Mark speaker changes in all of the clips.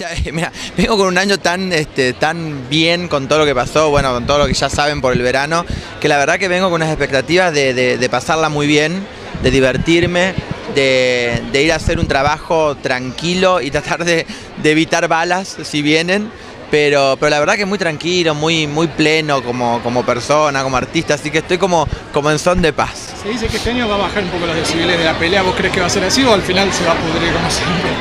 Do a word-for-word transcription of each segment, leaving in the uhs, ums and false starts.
Speaker 1: Este, mira, vengo con un año tan, este, tan bien con todo lo que pasó, bueno, con todo lo que ya saben por el verano, que la verdad que vengo con unas expectativas de, de, de pasarla muy bien, de divertirme, de, de ir a hacer un trabajo tranquilo y tratar de, de evitar balas si vienen. Pero, pero la verdad que muy tranquilo, muy, muy pleno como, como persona, como artista, así que estoy como, como en son de paz.
Speaker 2: Se dice que este año va a bajar un poco los decibeles de la pelea. ¿Vos crees que va a ser así o al final se va a pudrir como siempre?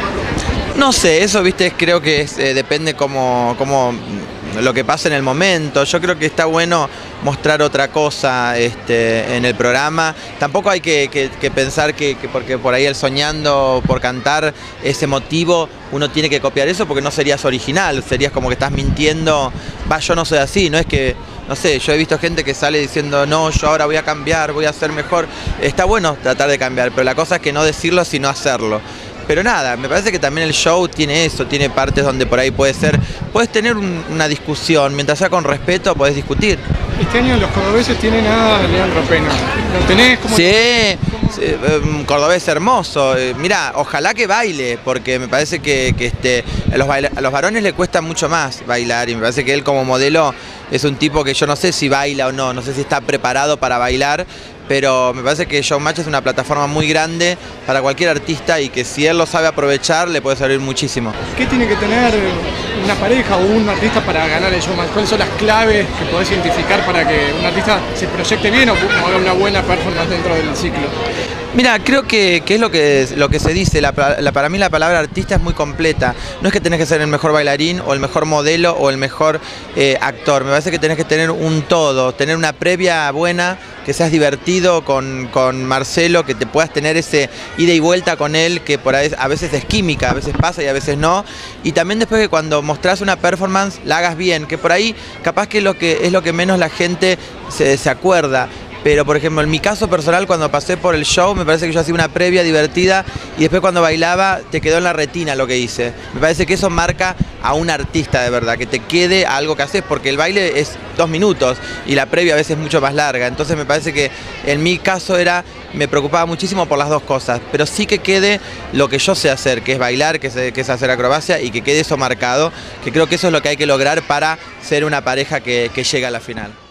Speaker 1: No sé, eso viste, creo que es, eh, depende como, como lo que pasa en el momento. Yo creo que está bueno mostrar otra cosa este, en el programa. Tampoco hay que, que, que pensar que, que porque por ahí el soñando por cantar ese motivo uno tiene que copiar eso, porque no serías original, serías como que estás mintiendo. Va, yo no soy así, no es que, no sé, yo he visto gente que sale diciendo no, yo ahora voy a cambiar, voy a ser mejor. Está bueno tratar de cambiar, pero la cosa es que no decirlo sino hacerlo. Pero nada, me parece que también el show tiene eso, tiene partes donde por ahí puede ser, puedes tener un, una discusión, mientras sea con respeto podés discutir.
Speaker 2: Este año los cordobeses tienen a Leandro Pena. ¿Lo tenés? ¿Cómo
Speaker 1: sí,
Speaker 2: ¿Cómo?
Speaker 1: sí, un cordobés hermoso. Mirá, ojalá que baile, porque me parece que, que este, a, los baila, a los varones le cuesta mucho más bailar y me parece que él como modelo es un tipo que yo no sé si baila o no, no sé si está preparado para bailar, pero me parece que Showmatch es una plataforma muy grande para cualquier artista y que si él lo sabe aprovechar le puede servir muchísimo.
Speaker 2: ¿Qué tiene que tener una pareja o un artista para ganar el Showmatch? ¿Cuáles son las claves que podés identificar para que un artista se proyecte bien o haga una buena performance dentro del ciclo?
Speaker 1: Mira, creo que, que es lo que, lo que se dice, la, la, para mí la palabra artista es muy completa. No es que tenés que ser el mejor bailarín o el mejor modelo o el mejor eh, actor, me parece que tenés que tener un todo, tener una previa buena, que seas divertido con, con Marcelo, que te puedas tener ese ida y vuelta con él, que por ahí a veces es química, a veces pasa y a veces no. Y también después que cuando mostrás una performance la hagas bien, que por ahí capaz que es lo que, es lo que menos la gente se, se acuerda. Pero por ejemplo, en mi caso personal, cuando pasé por el show, me parece que yo hacía una previa divertida y después cuando bailaba te quedó en la retina lo que hice. Me parece que eso marca a un artista de verdad, que te quede algo que haces, porque el baile es dos minutos y la previa a veces es mucho más larga. Entonces me parece que en mi caso era, me preocupaba muchísimo por las dos cosas, pero sí que quede lo que yo sé hacer, que es bailar, que es, que es hacer acrobacia y que quede eso marcado, que creo que eso es lo que hay que lograr para ser una pareja que, que llega a la final.